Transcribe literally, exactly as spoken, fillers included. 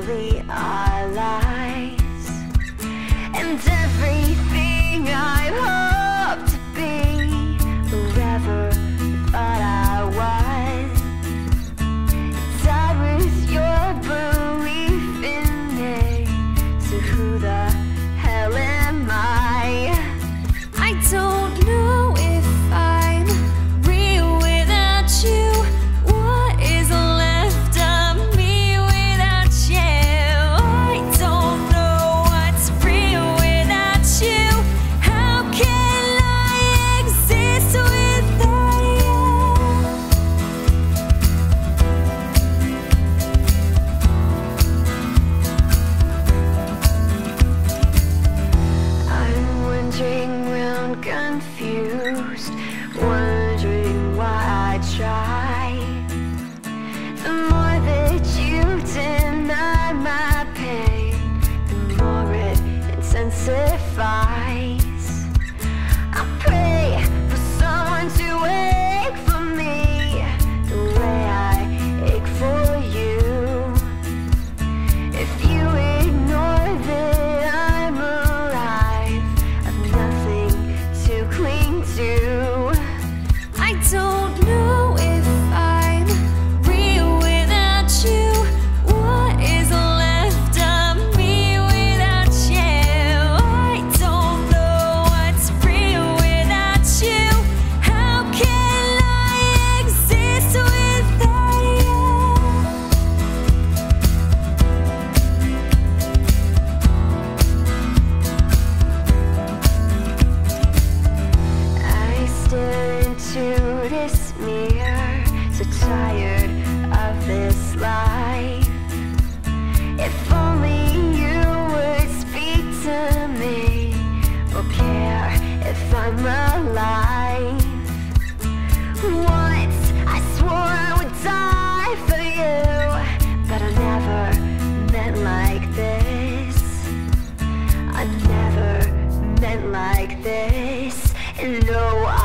really are lies, and everything I hope to be, whoever thought I was, died with your belief in me. So who the hell am I? I don't know if I'm real without you. What is left of me without you? I don't know what's real without you. How can I exist without you? I'm wandering round confused, wondering why I try. The more that you deny my pain, the more it intensifies. I pray for someone to wake for me the way I ache for you. If you ignore that I'm alive, I've nothing to cling to. I don't know if I'm real without you. What is left of me without you? I don't know what's real without you. How can I exist without you? I stare into this mirror, so tired of this life. If only you would speak to me, or care if I'm alive. Once I swore I would die for you, but I never meant like this. I never meant like this. And no,